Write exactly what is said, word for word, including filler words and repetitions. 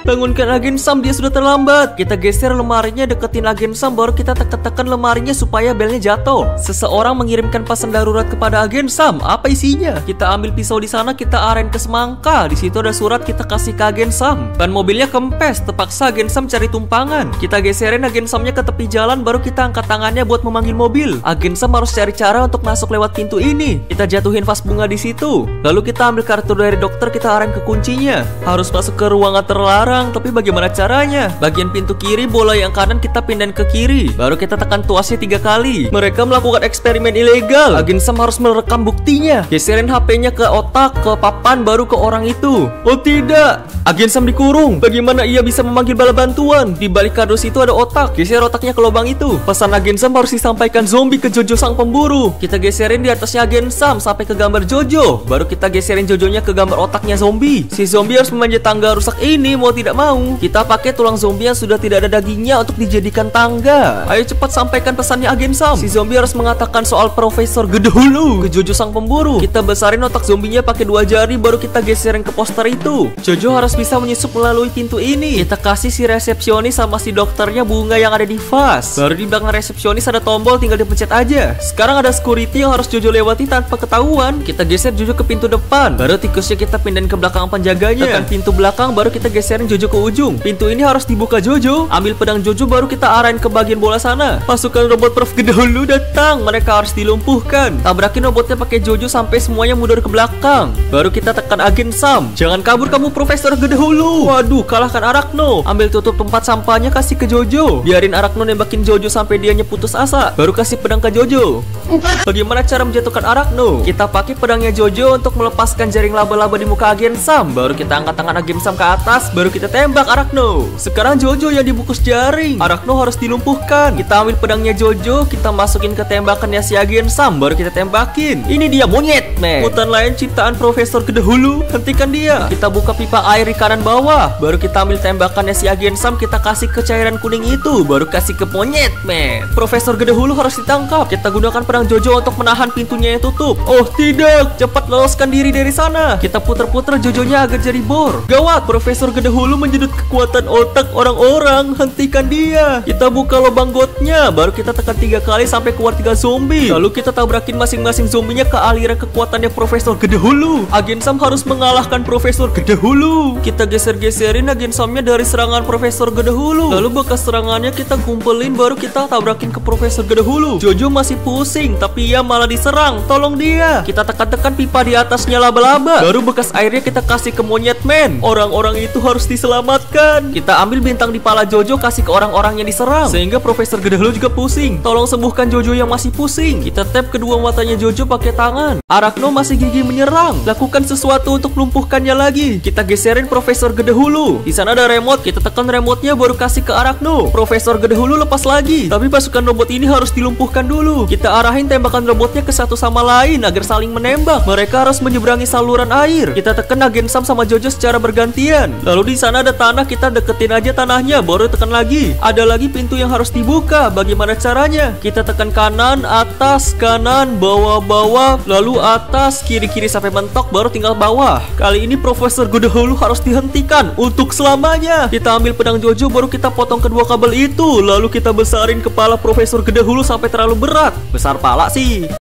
Bangunkan Agen Sam, dia sudah terlambat. Kita geser lemarinya, deketin Agen Sam, baru kita tekan-tekan lemarinya supaya belnya jatuh. Seseorang mengirimkan pesan darurat kepada Agen Sam. Apa isinya? Kita ambil pisau di sana, kita aren ke semangka. Di situ ada surat, kita kasih ke Agen Sam. Ban mobilnya kempes, terpaksa Agen Sam cari tumpangan. Kita geserin Agen Samnya ke tepi jalan, baru kita angkat tangannya buat memanggil mobil. Agen Sam harus cari cara untuk masuk lewat pintu ini. Kita jatuhin vas bunga di situ. Lalu kita ambil kartu dari dokter, kita aren ke kuncinya. Harus masuk ke ruangan terlarang, tapi bagaimana caranya? Bagian pintu kiri, bola yang kanan kita pindahin ke kiri. Baru kita tekan tuasnya tiga kali. Mereka melakukan eksperimen ilegal. Agen Sam harus merekam buktinya. Geserin H P-nya ke otak, ke papan, baru ke orang itu. Oh tidak, Agen Sam dikurung. Bagaimana ia bisa memanggil bala bantuan? Di balik kardus itu ada otak. Geser otaknya ke lubang itu. Pesan Agen Sam harus disampaikan zombie ke Jojo sang pemburu. Kita geserin di atasnya Agen Sam sampai ke gambar Jojo. Baru kita geserin Jojonya ke gambar otaknya zombie. Si zombie harus memanjat tangga rusak ini mau tidak mau. Kita pakai tulang zombie yang sudah tidak ada dagingnya untuk dijadikan tangga. Ayo cepat sampaikan pesannya Agen Sam. Si zombie harus mengatakan soal Profesor Gedehulu ke Jojo sang pemburu. Kita besarin otak zombinya pakai dua jari, baru kita geserin ke poster itu. Jojo harus bisa menyusup melalui pintu ini. Kita kasih si resepsionis sama si dokternya bunga yang ada di vas. Baru di belakang resepsionis ada tombol, tinggal dipencet aja. Sekarang ada security yang harus Jojo lewati tanpa ketahuan. Kita geser Jojo ke pintu depan. Baru tikusnya kita pindahin ke belakang penjaganya. Tekan pintu belakang, baru kita geserin Jojo ke ujung. Pintu ini harus dibuka Jojo. Ambil pedang Jojo, baru kita arahin ke bagian bola sana. Pasukan robot Prof Gedehulu datang. Mereka harus dilumpuhkan. Tabrakin robotnya pakai Jojo sampai semuanya mundur ke belakang. Baru kita tekan Agen Sam. Jangan kabur kamu Profesor Gedehulu. Waduh, kalahkan Arachno. Ambil tutup tempat sampahnya, kasih ke Jojo. Biarin Arachno nembakin Jojo sampai dianya putus asa. Baru kasih pedang ke Jojo. Bagaimana cara menjatuhkan Arachno? Kita pakai pedangnya Jojo untuk melepaskan jaring laba-laba di muka Agen Sam. Baru kita angkat tangan Agen Sam ke atas, baru kita tembak Arachno. Sekarang Jojo yang dibungkus jaring. Arachno harus dilumpuhkan. Kita ambil pedangnya Jojo, kita masukin ke tembakannya si Agen Sam, baru kita tembakin. Ini dia monyet, man. Hutan lain ciptaan Profesor Gedehulu, hentikan dia. Kita buka pipa air di kanan bawah. Baru kita ambil tembakannya si Agen Sam, kita kasih ke cairan kuning itu, baru kasih ke monyet, man. Profesor Gedehulu harus ditangkap. Kita gunakan pedang Jojo untuk menahan pintunya yang tutup. Oh tidak, cepat loloskan diri dari sana. Kita puter-puter Jojonya agar jadi bor. Gawat, Profesor Gedehulu menjedut kekuatan otak orang-orang. Hentikan dia. Kita buka lubang gotnya, baru kita tekan tiga kali sampai keluar tiga zombie. Lalu kita tabrakin masing-masing zombinya ke aliran kekuatannya Profesor Gedehulu. Agen Sam harus mengalahkan Profesor Gedehulu. Kita geser-geserin Agen Samnya dari serangan Profesor Gedehulu. Lalu bekas serangannya kita kumpulin, baru kita tabrakin ke Profesor Gedehulu. Jojo masih pusing, tapi ia malah diserang. Tolong dia. Kita tekan-tekan pipa di atasnya laba-laba. Baru bekas airnya kita kasih ke monyet man. Orang-orang itu harus diselamatkan. Kita ambil bintang di pala Jojo, kasih ke orang-orang yang diserang, sehingga Profesor Gedehulu juga pusing. Tolong sembuhkan Jojo yang masih pusing. Kita tap kedua matanya Jojo pakai tangan. Arachno masih gigih menyerang. Lakukan sesuatu untuk lumpuhkannya lagi. Kita geserin Profesor Gedehulu. Di sana ada remote. Kita tekan remote-nya, baru kasih ke Arachno. Profesor Gedehulu lepas lagi. Tapi pasukan robot ini harus dilumpuhkan dulu. Kita arahin tembakan robotnya ke satu sama lain agar saling menembak. Mereka harus menyeberangi saluran air. Kita tekan Agen Sam sama Jojo secara bergantian. Lalu di sana ada tanah, kita deketin aja tanahnya, baru tekan lagi. Ada lagi pintu yang harus dibuka. Bagaimana caranya? Kita tekan kanan, atas, kanan, bawah, bawah, lalu atas, kiri, kiri sampai mentok, baru tinggal bawah. Kali ini Profesor Gedehulu harus dihentikan untuk selamanya. Kita ambil pedang Jojo, baru kita potong kedua kabel itu. Lalu kita besarin kepala Profesor Gedehulu sampai terlalu berat. Besar pala sih.